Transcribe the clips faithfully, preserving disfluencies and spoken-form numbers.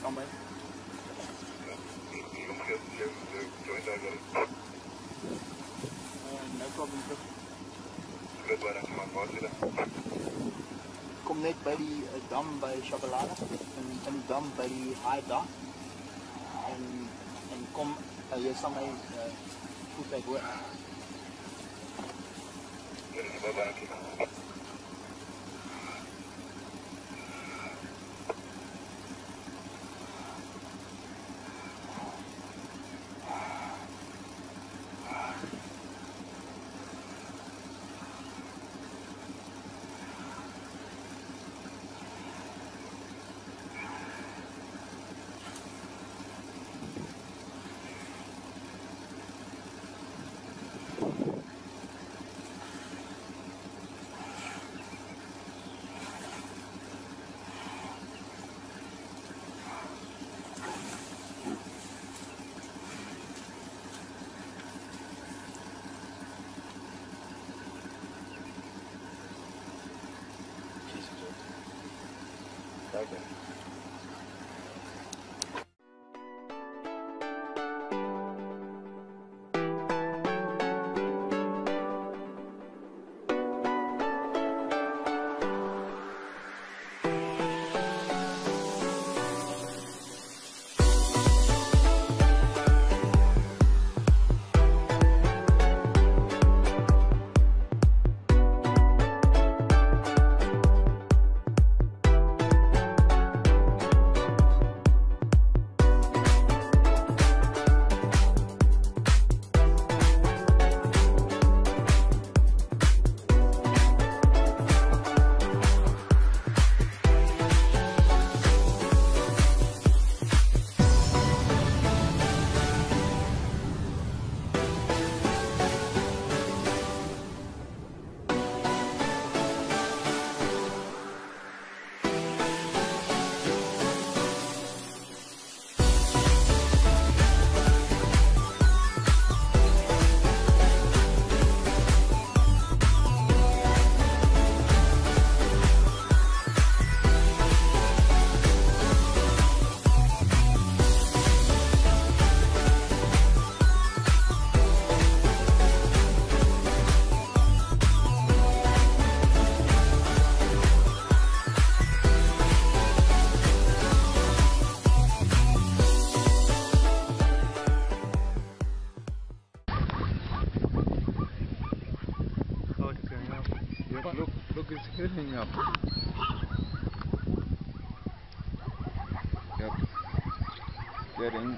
somewhere. Uh, no problem, sir. Ik kom net bij die uh, dam bij Chabalala en in die dam bij die Haida en, en kom, uh, jy sal my uh, goed uit hoor. Okay. Look, look, it's hitting up. Yep. Getting.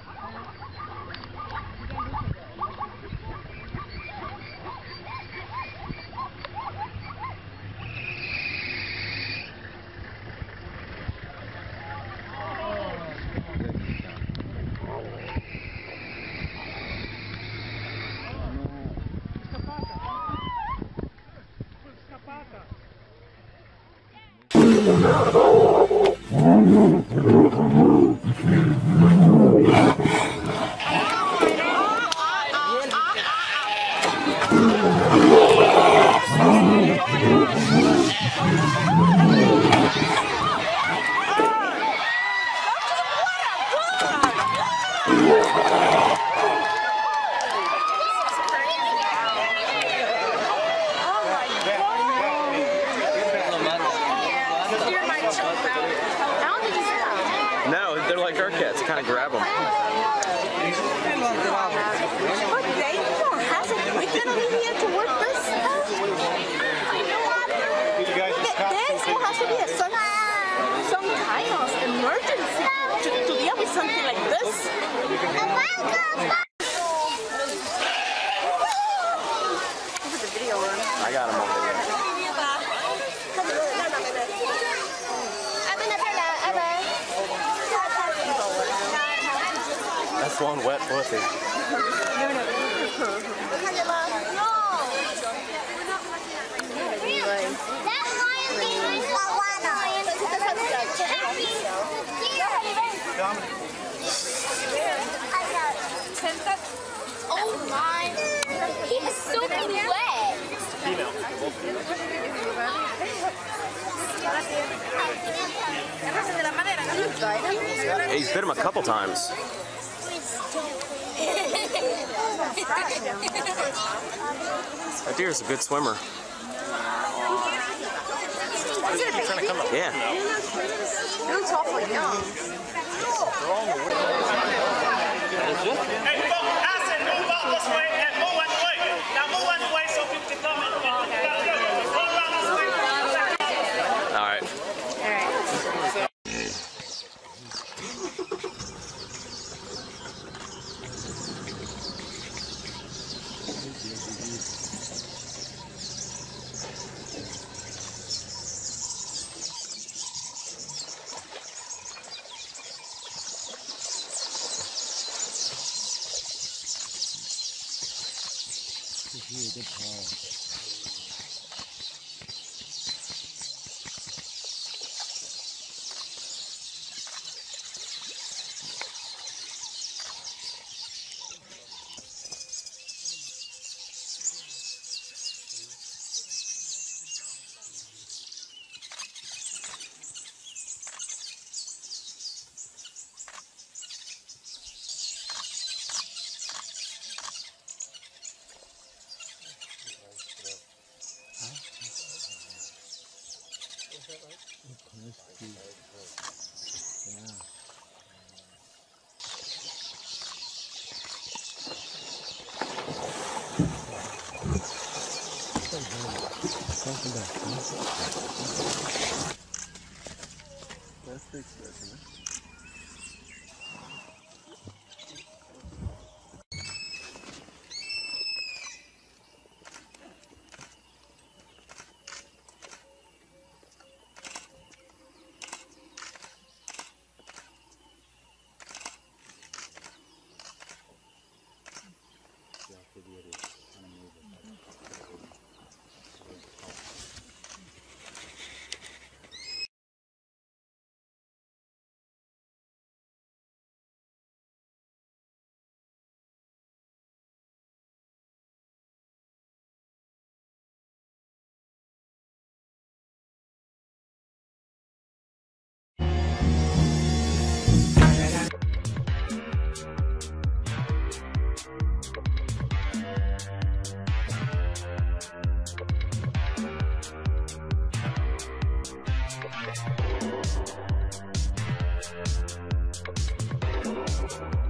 No, they're like our cats. Kind of grab them. But they don't have it. We can only here to work this stuff. This will have to be a, some, some kind of emergency to, to deal with something like this. Look at the video one. I got them over there. That's one wet pussy. Oh my! He's soaking wet. Female. he's bit him a couple times. That deer's a good swimmer. Is it a baby? Yeah. It looks awfully young. Hey, folks, I said move out this way and move out the way. Now move out the way so people can come in. Run around this way. All right. All right. Thank you.